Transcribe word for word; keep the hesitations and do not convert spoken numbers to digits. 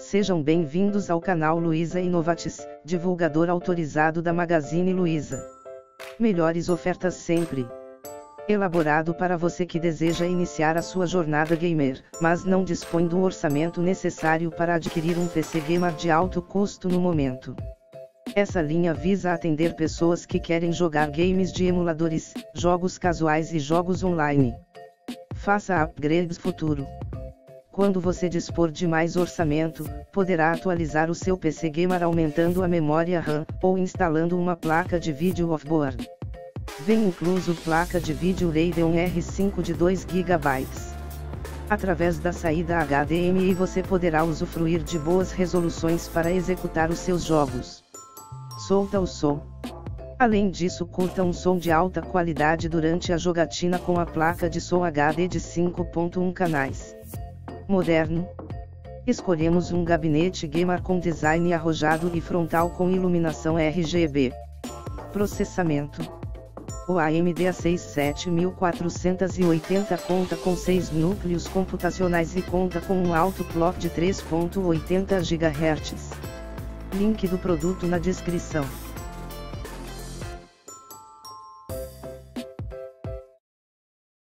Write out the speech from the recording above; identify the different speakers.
Speaker 1: Sejam bem-vindos ao canal Luiza Inovatis, divulgador autorizado da Magazine Luiza. Melhores ofertas sempre. Elaborado para você que deseja iniciar a sua jornada gamer, mas não dispõe do orçamento necessário para adquirir um P C gamer de alto custo no momento. Essa linha visa atender pessoas que querem jogar games de emuladores, jogos casuais e jogos online. Faça upgrades futuro. Quando você dispor de mais orçamento, poderá atualizar o seu P C gamer aumentando a memória RAM, ou instalando uma placa de vídeo off-board. Vem incluso placa de vídeo Radeon R cinco de dois gigabytes. Através da saída H D M I você poderá usufruir de boas resoluções para executar os seus jogos. Solta o som. Além disso, curta um som de alta qualidade durante a jogatina com a placa de som H D de cinco ponto um canais. Moderno. Escolhemos um gabinete gamer com design arrojado e frontal com iluminação R G B. Processamento. O A M D A seis sete quatro oito zero conta com seis núcleos computacionais e conta com um alto clock de três ponto oitenta gigahertz. Link do produto na descrição.